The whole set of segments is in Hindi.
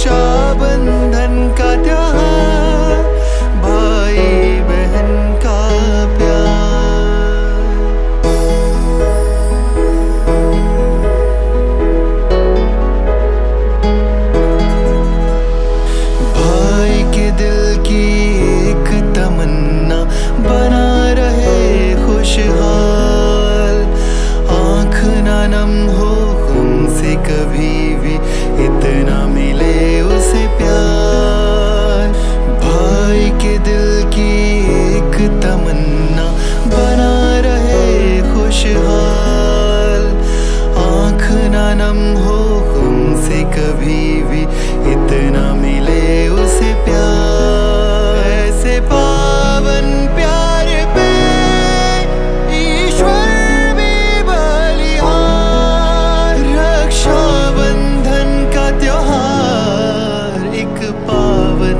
रक्षाबंधन का त्योहार, भाई बहन का प्यार। भाई के दिल की एक तमन्ना बना रहे खुशहाल, आँख ना नम हो हमसे कभी भी, इतना मिले उसे प्यार। भाई के दिल की एक तमन्ना बना रहे खुशहाल, आँख ना नम हो हमसे कभी भी, इतना मिले उसे प्यार। ऐसे पावन प्यार पे ईश्वर भी बलिहार, रक्षाबंधन का त्योहार एक पावन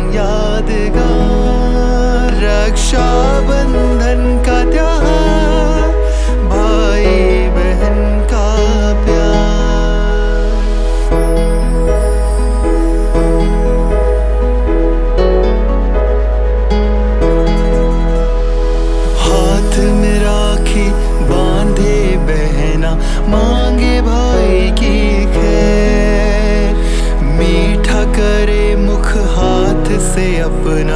यादगार। रक्षाबंधन का त्योहार, भाई बहन का प्यार। हाथ में राखी बांधे बहना, मांगे भाई की खैर, मीठा करे मुख हाथ से अपना,